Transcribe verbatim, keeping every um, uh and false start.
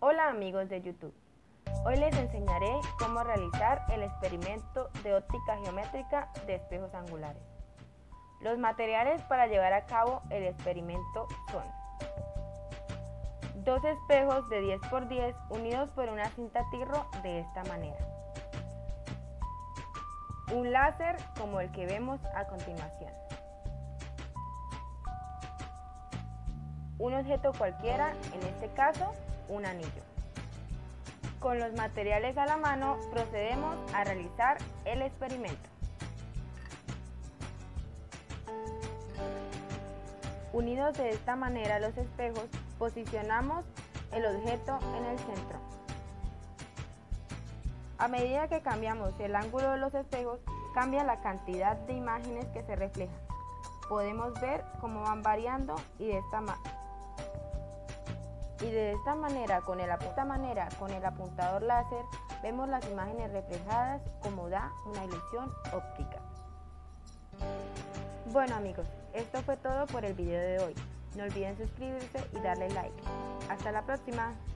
Hola amigos de YouTube, hoy les enseñaré cómo realizar el experimento de óptica geométrica de espejos angulares. Los materiales para llevar a cabo el experimento son dos espejos de diez por diez unidos por una cinta tirro de esta manera, un láser como el que vemos a continuación, un objeto cualquiera, en este caso un anillo. Con los materiales a la mano procedemos a realizar el experimento. Unidos de esta manera los espejos, posicionamos el objeto en el centro. A medida que cambiamos el ángulo de los espejos, cambia la cantidad de imágenes que se reflejan. Podemos ver cómo van variando y de esta manera. Y de esta manera con, el, esta manera, con el apuntador láser, vemos las imágenes reflejadas como da una ilusión óptica. Bueno amigos, esto fue todo por el video de hoy. No olviden suscribirse y darle like. Hasta la próxima.